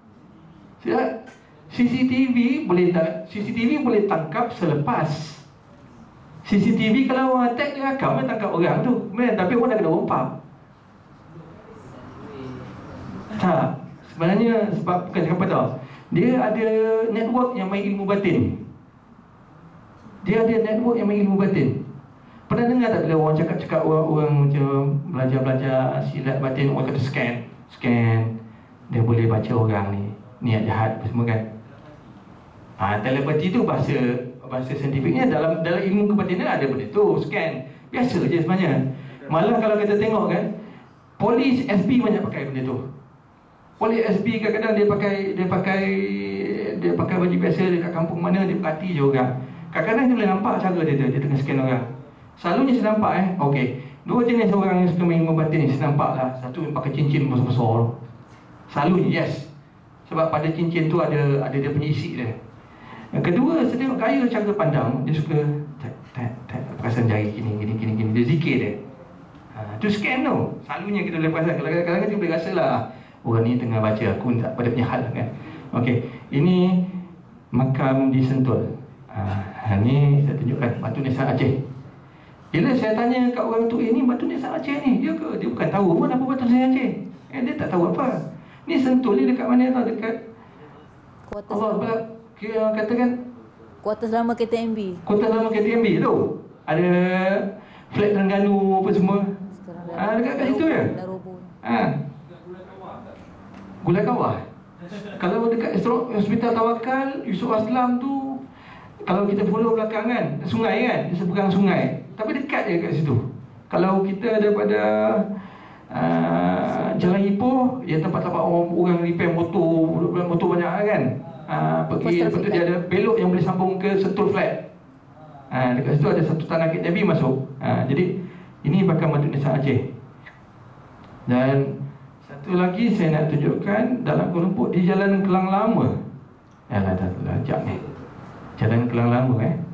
CCTV boleh tangkap selepas. CCTV kalau orang attack, dia rakam, dia tangkap orang tu, tapi orang dah kena rompak. Tak, sebenarnya sebab bukan cakap apa tau, dia ada network yang main ilmu batin. Pernah dengar tak bila orang cakap orang macam belajar silat batin, orang kata scan, dia boleh baca orang ni niat jahat apa semua kan. Telepati tu bahasa saintifiknya, dalam ilmu kebatinan ada benda tu, scan. Biasa je sebenarnya. Malah kalau kita tengok kan, polis SB banyak pakai benda tu. Polis SB kadang-kadang dia pakai baju biasa dekat kampung mana, dia perhati je orang. Kadang-kadang dia boleh nampak cara dia tengah scan orang. Selalunya saya nampak okey, dua jenis orang yang suka main ilmu batin ni saya nampak lah. Satu yang pakai cincin besar-besar tu. Selalunya, yes. Sebab pada cincin tu ada dia punya isi dia. Yang kedua, saya tengok gaya cara pandang, dia suka perasan jari gini. Dia zikir dia. Tu scan tu. Selalunya kita boleh perasan. Kadang-kadang kita boleh rasa lah, orang ni tengah baca, aku tak pada punya hal kan. Okey, ini makam di Sentul. Ni saya tunjukkan Batu Nisan Aceh. Bila saya tanya kat orang tu, ni Batu Nisan Aceh ni, dia ke? Dia bukan tahu pun apa Batu Nisan Aceh. Dia tak tahu apa. Ni Sentul ni dekat mana tau? Dekat Kuartus Allah katakan Kuartus lama KTMB. Kuartus lama KTMB tu. Ada flat Terengganu apa semua. Dekat kat situ ya? Dah roboh. Gulai Kawah. Kalau dekat Hospital Tawakal Yusof Aslam tu, kalau kita follow belakang kan, sungai kan, di seberang sungai. Tapi dekat je kat situ. Kalau kita daripada Jalan Ipoh, ya tempat-tempat orang repair motor banyak kan. Pergi, lepas tu dia ada belok yang boleh sambung ke Sentul Flat. Dekat situ ada satu tanah KTB masuk. Jadi ini bakal Batu Nisan Aceh. Dan satu lagi saya nak tunjukkan dalam Kuala Lumpur di Jalan Kelang Lama. Jap ni. Jalan Kelang Lama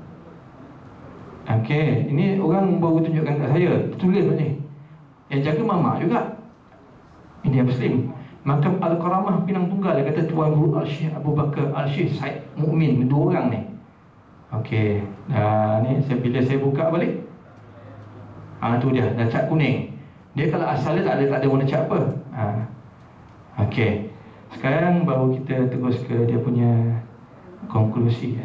Okey, ini orang baru tunjukkan kat saya. Tulis ni. Yang jaga mama juga. Ini yang Muslim. Makam Al-Karamah Pinang Tunggal, dia kata Tuan Guru Al-Syekh Abu Bakar Al-Syekh Said Mu'min. Dua orang ni. Okey. Ni bila saya buka balik, tu dia, dah cat kuning. Dia kalau asalnya tak ada warna cat apa. Okey. Sekarang baru kita terus ke dia punya konklusi.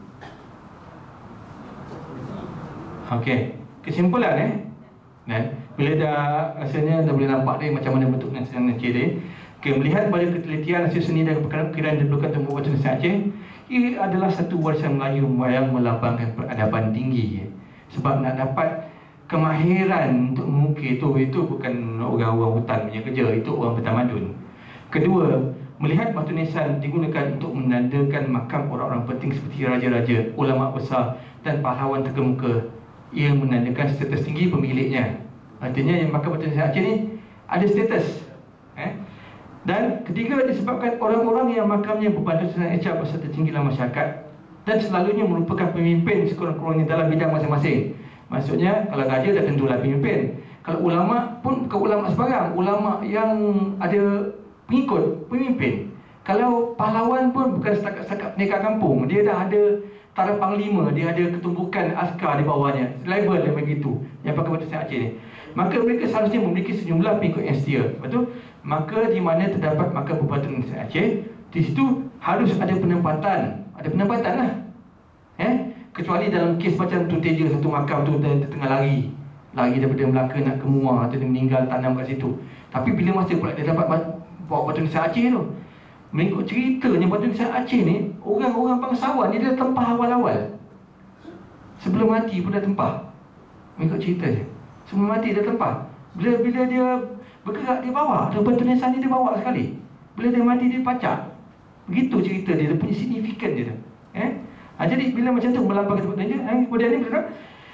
Okey. Kesimpulan bila dah rasanya dah boleh nampak dia macam mana bentuk Nisan Aceh dia. Melihat pada ketelitian hasil seni dan perkiraan diperlukan untuk membuat Nisan Aceh, ia adalah satu warisan Melayu yang melambangkan peradaban tinggi. Sebab nak dapat kemahiran untuk mengukir itu bukan orang-orang hutan punya kerja, itu orang bertamadun. Kedua, melihat batu nisan digunakan untuk menandakan makam orang-orang penting seperti raja-raja, ulama besar dan pahlawan terkemuka. Ia menandakan status tinggi pemiliknya. Artinya yang makam batu nisan Aceh ni ada status. Dan ketiga, disebabkan orang-orang yang makamnya berbatu nisan Aceh berserta tinggi dalam masyarakat dan selalunya merupakan pemimpin sekurang-kurangnya dalam bidang masing-masing. Maksudnya kalau raja dah tentulah pemimpin. Kalau ulama pun bukan ulama sebarang, ulama yang ada pengikut, pemimpin. Kalau pahlawan pun bukan setakat pendekar kampung, dia dah ada taraf panglima, dia ada ketumbukan askar di bawahnya, level yang begitu yang pakai batu nisan Aceh ni. Maka mereka seharusnya memiliki sejumlah pengikut yang setia. Betul? Maka di mana terdapat makam berbatu nisan Aceh, di situ harus ada penempatan. Ada penempatan lah. Kecuali dalam kes macam tu Teja satu makam tu tengah lari daripada Melaka nak ke Muar, atau dia meninggal tanam kat situ. Tapi bila masa pula dia dapat bawa batu nisan Aceh tu, mengikut ceritanya batu nisan Aceh ni, orang-orang bangsawan ni dia tempah awal-awal. Sebelum mati pun dah tempah. Mengikut cerita je, sebelum mati dia tempah. Bila dia bergerak, dia bawa ada batu nisan ni, dia bawa sekali. Bila dia mati dia pacak. Begitu cerita dia punya signifikan dia tu. Jadi bila macam tu melambangkan sebut dia, kemudian ni berkata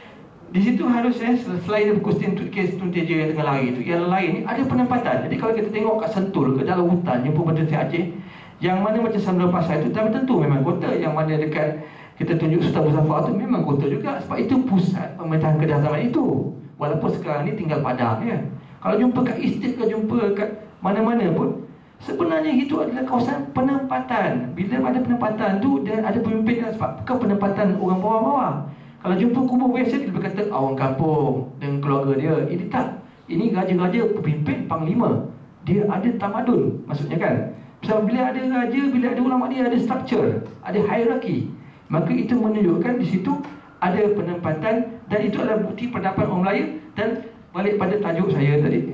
Di situ harus selain question case tunteja yang tengah lari itu, yang lain ni ada penempatan. Jadi kalau kita tengok kat Sentul, ke dalam hutan jumpa batu nisan Aceh, yang mana macam Samudra Pasar itu tak tentu memang kota, yang mana dekat kita tunjuk Sultan Muzaffar tu memang kota juga, sebab itu pusat pemerintahan Kedah zaman itu. Walaupun sekarang ni tinggal Padang ya. Kalau jumpa kat estate ke jumpa kat mana-mana pun, sebenarnya itu adalah kawasan penempatan. Bila ada penempatan tu, dia ada pemimpin sebab bukan penempatan orang bawah-bawah. Kalau jumpa kubur biasa, dia berkata orang kampung dengan keluarga dia. Ini tak. Ini raja-raja pemimpin panglima. Dia ada tamadun, maksudnya kan. Sebab bila ada raja, bila ada ulama dia, ada structure, ada hierarki. Maka itu menunjukkan di situ ada penempatan, dan itu adalah bukti pendapat orang Melayu. Dan balik pada tajuk saya tadi.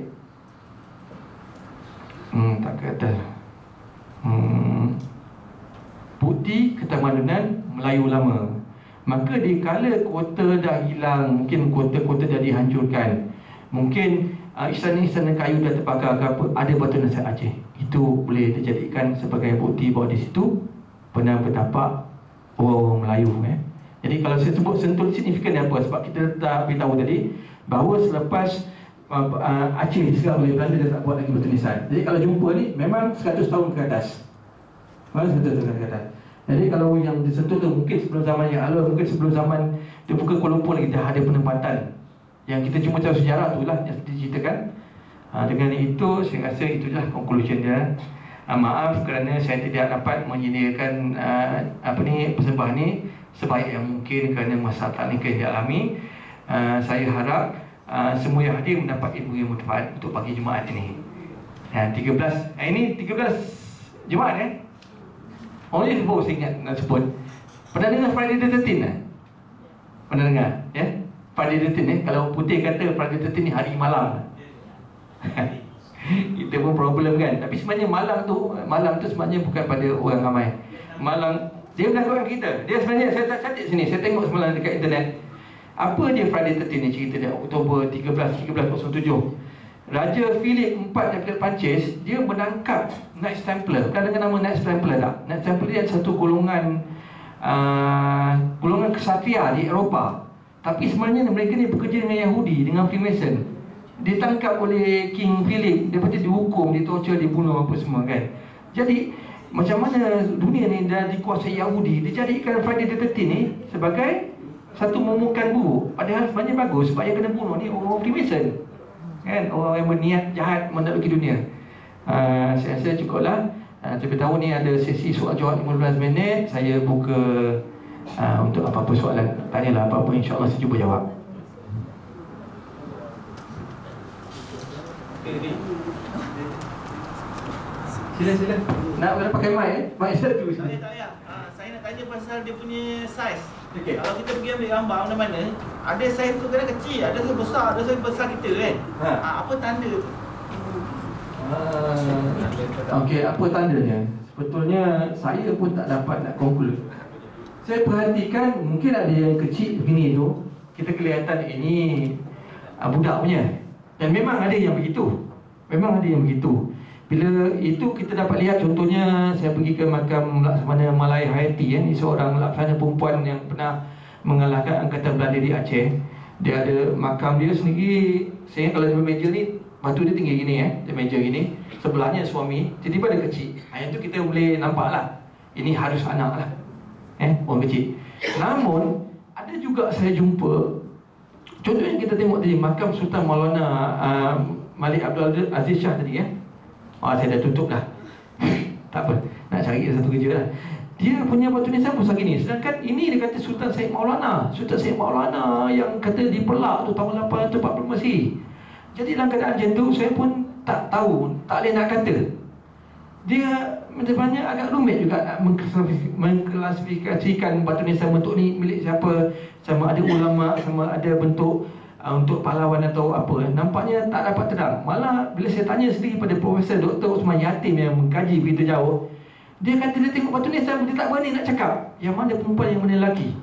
Tak kata. Bukti ketamadunan Melayu lama. Maka dikala kota dah hilang, mungkin kota-kota dah dihancurkan, mungkin istana-istana kayu dah terbakar ke apa, ada batu nisan Aceh, itu boleh dijadikan sebagai bukti bahawa di situ pernah bertapak orang Melayu. Jadi kalau saya sebut Sentul signifikan apa? Sebab kita dah beritahu tadi bahawa selepas Aceh sekarang boleh Belanda dah tak buat lagi batu nisan. Jadi kalau jumpa ni memang 100 tahun ke atas. 100 tahun ke atas. Jadi kalau yang disentuh tu mungkin sebelum zaman yang lalu, mungkin sebelum zaman dia buka Kuala Lumpur lagi dah ada penempatan. Yang kita cuma tahu sejarah tu lah yang diceritakan. Dengan itu saya rasa itulah conclusion dia. Maaf kerana saya tidak dapat menyediakan persembahan ni sebaik yang mungkin kerana masalah teknikal yang dialami. Saya harap semua yang hadir mendapat ilmu yang bermanfaat untuk pagi Jumaat ini. 13 ini 13 Jumaat Oh ni sebut, saya ingat nak sebut. Pernah dengar Friday the 13 lah? Pernah dengar? Ya? Friday the 13 kalau putih kata Friday the 13 ni hari malam. Kita pun problem kan. Tapi sebenarnya malam tu sebenarnya bukan pada orang ramai. Malam dia berlaku kita. Dia sebenarnya saya tak cantik sini. Saya tengok semalam dekat internet. Apa dia Friday the 13 ni cerita dia? Oktober 1307. Raja Philip IV daripada Perancis, dia menangkap Knights Templar. Pernah dengar nama Knights Templar tak? Knights Templar dia satu golongan kesatria di Eropah. Tapi sebenarnya mereka ni bekerja dengan Yahudi, dengan Freemason. Ditangkap oleh King Philip, lepas tu dihukum, ditorture, dibunuh apa semua kan. Jadi macam mana dunia ni dah dikuasai Yahudi, dijadikan Friday the 13 ni sebagai satu momokan buruk. Padahal sebenarnya bagus, sebab yang kena bunuh ni orang Freemason kan, orang yang berniat jahat menakluki dunia. Saya rasa cukuplah. Tapi tahu ni ada sesi soal jawab 15 minit. Saya buka untuk apa-apa soalan. Tanyalah apa-apa, insya-Allah saya cuba jawab. Sila. Nak kena pakai mic mic satu. Tak payah. Saya nak tanya pasal dia punya saiz. Okey. Kalau kita pergi ambil gambar mana-mana, ada saiz tu kadang kecil, ada saiz besar, ada saiz besar kita kan. Apa tanda tu? Okey, apa tandanya? Sebetulnya saya pun tak dapat nak conclude. Saya perhatikan mungkin ada yang kecil begini tu, kita kelihatan ini budak punya. Dan memang ada yang begitu. Memang ada yang begitu. Bila itu kita dapat lihat, contohnya saya pergi ke makam Laksamana Malaya Hayati ni seorang laksana perempuan yang pernah mengalahkan angkatan Belanda di Aceh. Dia ada makam dia sendiri. Saya ingat kalau dia meja ni, batu dia tinggi gini dia meja gini. Sebelahnya suami, tiba-tiba dia kecil. Yang tu kita boleh nampak lah, ini harus anak lah, orang kecil. Namun ada juga saya jumpa, contohnya kita tengok tadi makam Sultan Maulana Malik Abdul Aziz Shah tadi saya dah tutup dah. Tak apa, nak cari satu kerja lah. Dia punya batu nisan besar gini. Sedangkan ini dia kata Sultan Syed Maulana. Sultan Syed Maulana yang kata dipelak tu tahun 840 Masih. Jadi dalam keadaan macam tu, saya pun tak tahu, tak boleh nak kata. Dia sebenarnya agak rumit juga nak mengklasifikasikan batu nisan bentuk ni milik siapa. Sama ada ulama', sama ada bentuk untuk pahlawan atau apa. Nampaknya tak dapat terang. Malah bila saya tanya sendiri pada Profesor Dr. Usman Yatim yang mengkaji begitu jauh, dia kata dia tengok batu nisan, dia tak berani nak cakap yang mana perempuan, yang mana lelaki.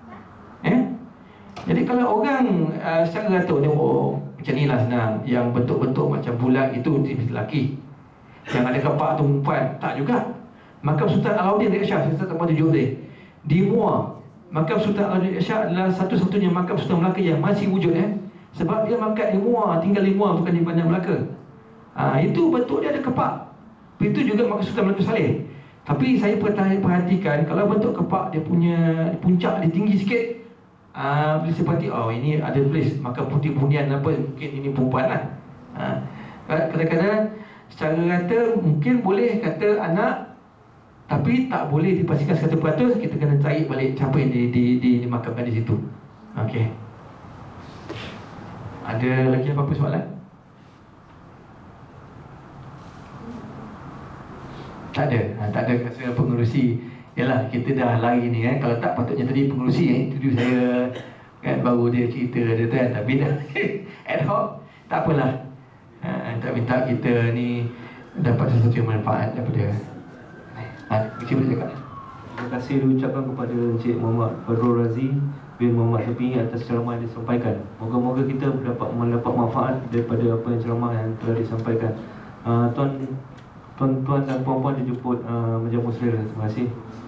Jadi kalau orang secara rata tengok macam ni lah senang, yang bentuk-bentuk macam bulat itu lelaki, yang ada kapak tu perempuan, tak juga. Maka Sultan Alauddin Riak Shah, saya tak mahu tunjuk dia, di Muar makam Sultan Abdul Shah adalah satu-satunya makam Sultan Melaka yang masih wujud sebab dia mangkat di Muar, tinggal di Muar, bukan di Bandar Melaka. Itu bentuk dia ada kepak. Itu juga makam Sultan Melaka Saleh. Tapi saya perhatikan kalau bentuk kepak dia punya puncak dia tinggi sikit, bila saya perhati, ini ada tulis makam Putih Bunian apa, mungkin ini perempuan lah. Kadang-kadang secara rata mungkin boleh kata anak, tapi tak boleh dipastikan 100%. Kita kena cari balik siapa yang dimakamkan di situ. Okey. Ada lagi apa-apa soalan? Tak ada. Tak ada. Saya pengerusi, yalah kita dah lari ni Kalau tak patutnya tadi pengerusi interview saya kan, baru dia cerita dia tu kan. Tapi dah ad hoc, tak apalah. Tak minta kita ni dapat sesuatu yang manfaat daripada Encik boleh cakap. Terima kasih diucapkan kepada Encik Muhammad Fadrul Razi bin Muhammad Syafi'i atas ceramah yang disampaikan. Moga-moga kita mendapat manfaat daripada apa yang ceramah yang telah disampaikan. Tuan-tuan dan puan-puan dijemput menjamu selera. Terima kasih.